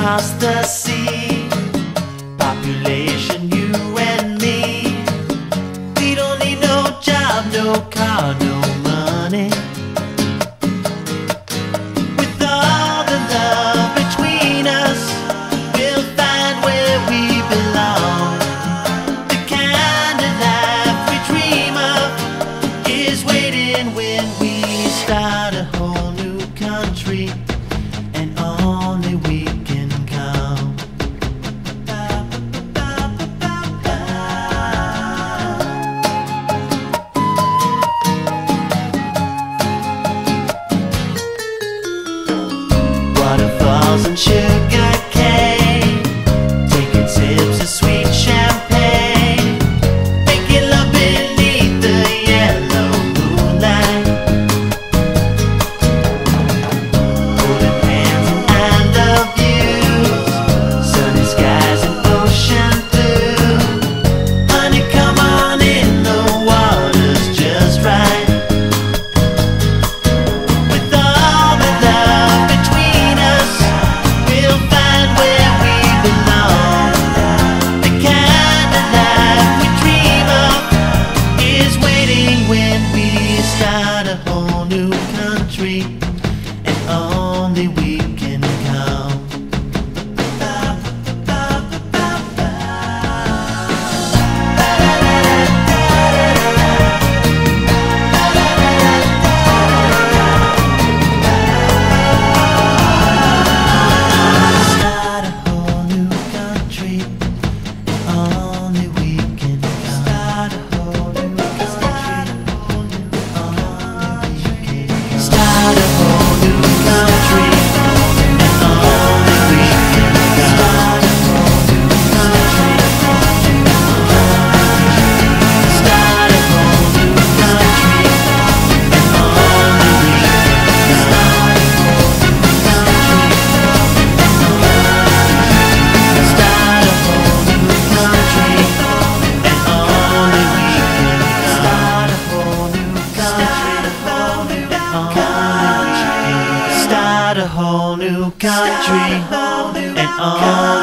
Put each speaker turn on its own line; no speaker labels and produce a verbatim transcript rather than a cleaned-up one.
across the sea. Population, you and me. We don't need no job, no car, no money. With all the love between us, we'll find where we belong. The kind of life we dream of is waiting when we start a whole new country, and only we can come. Waterfalls and sugar cane, taking sips of sweet champagne, making love beneath the yellow moonlight, holding hands and I love yous, sunny skies and ocean blue. Honey, come on in, the water's just right. With all the love between us, we'll find where we belong. The kind of life we dream of is waiting when we start a whole new country, and only we can come. Start a whole new country, and only we can come. Start a whole new country, only we can come. Start a whole new country, and only we can come. Start a whole new country, start a whole new country, and only we can come. Start a whole new country, and only we can start a whole new country, and only we can start a whole new country, and only